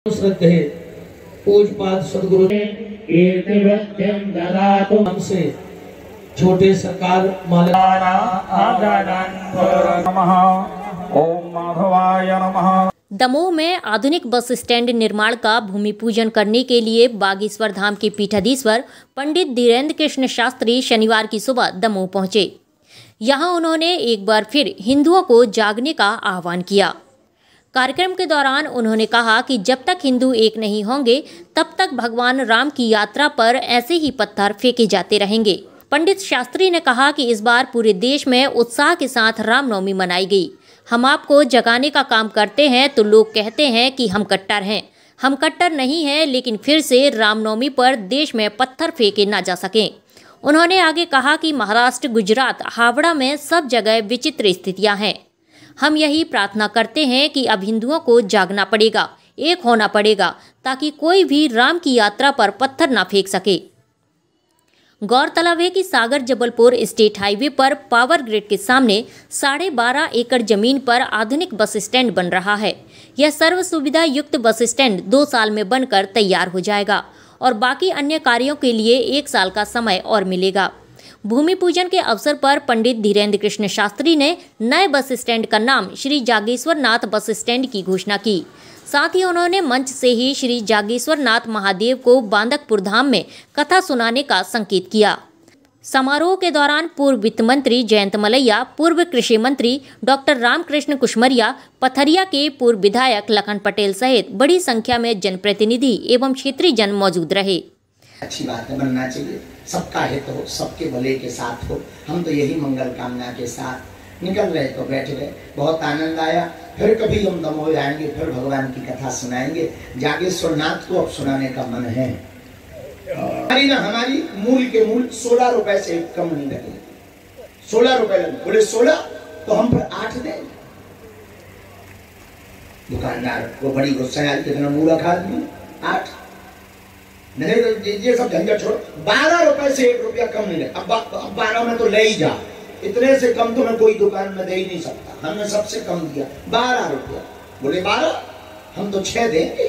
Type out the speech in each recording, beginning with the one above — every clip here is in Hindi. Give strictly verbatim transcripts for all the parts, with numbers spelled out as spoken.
श्रद्धे पूजपाद सदगुरु से छोटे सरकार दमोह में आधुनिक बस स्टैंड निर्माण का भूमि पूजन करने के लिए बागेश्वर धाम के पीठाधीश्वर पंडित धीरेन्द्र कृष्ण शास्त्री शनिवार की सुबह दमोह पहुंचे। यहां उन्होंने एक बार फिर हिंदुओं को जागने का आह्वान किया। कार्यक्रम के दौरान उन्होंने कहा कि जब तक हिंदू एक नहीं होंगे तब तक भगवान राम की यात्रा पर ऐसे ही पत्थर फेंके जाते रहेंगे। पंडित शास्त्री ने कहा कि इस बार पूरे देश में उत्साह के साथ रामनवमी मनाई गई। हम आपको जगाने का काम करते हैं तो लोग कहते हैं कि हम कट्टर हैं। हम कट्टर नहीं हैं, लेकिन फिर से रामनवमी पर देश में पत्थर फेंके ना जा सकें। उन्होंने आगे कहा कि महाराष्ट्र, गुजरात, हावड़ा में सब जगह विचित्र स्थितियां हैं। हम यही प्रार्थना करते हैं कि अब हिंदुओं को जागना पड़ेगा, एक होना पड़ेगा, ताकि कोई भी राम की यात्रा पर पत्थर ना फेंक सके। गौरतलब है कि सागर जबलपुर स्टेट हाईवे पर पावर ग्रिड के सामने साढ़े बारह एकड़ जमीन पर आधुनिक बस स्टैंड बन रहा है। यह सर्व सुविधा युक्त बस स्टैंड दो साल में बनकर तैयार हो जाएगा और बाकी अन्य कार्यों के लिए एक साल का समय और मिलेगा। भूमि पूजन के अवसर पर पंडित धीरेन्द्र कृष्ण शास्त्री ने नए बस स्टैंड का नाम श्री जागेश्वर नाथ बस स्टैंड की घोषणा की। साथ ही उन्होंने मंच से ही श्री जागेश्वर नाथ महादेव को बांदकपुर धाम में कथा सुनाने का संकेत किया। समारोह के दौरान पूर्व वित्त मंत्री जयंत मलैया, पूर्व कृषि मंत्री डॉक्टर रामकृष्ण कुशमरिया, पथरिया के पूर्व विधायक लखन पटेल सहित बड़ी संख्या में जनप्रतिनिधि एवं क्षेत्रीय जन मौजूद रहे। अच्छी बात है, बनना चाहिए, सबका हित हो, सबके भले के साथ हो। हम तो यही मंगल कामना के साथ निकल रहे तो बैठ गए, बहुत आनंद आया। फिर कभी हम दमोह जाएंगे, फिर भगवान की कथा सुनाएंगे। जागेश्वर नाथ को अब सुनाने का मन है। हमारी ना हमारी मूल के मूल सोलह रुपए से कम नहीं लगे। सोलह रुपए लगे, बोले सोलह तो हम फिर आठ दें। दुकानदार को बड़ी गुस्सा आई, कितना मूर्ख आदमी, आठ नहीं, ये सब झंझट छोड़ो। बारह रुपए से एक रुपया कम नहीं ले। अब अब बारह में तो ले ही जा, इतने से कम तो मैं कोई दुकान में दे ही नहीं सकता। हमने सबसे कम दिया बारह रुपया। बोले बारह, हम तो छह देंगे।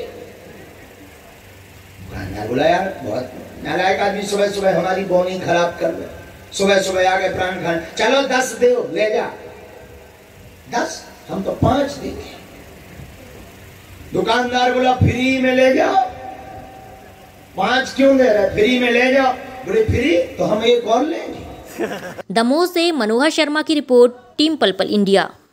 दुकानदार बोला यार बहुत नालायक आदमी, सुबह सुबह हमारी बोनी खराब कर रहे, सुबह सुबह आ गए प्राण खान। चलो दस दे, ले जा दस, हम तो पांच देंगे। दुकानदार बोला फ्री में ले जाओ। पांच क्यों दे रहे, फ्री में ले जाओ। बोले फ्री तो हम एक और लेंगे। दमोह से मनोहर शर्मा की रिपोर्ट, टीम पल पल इंडिया।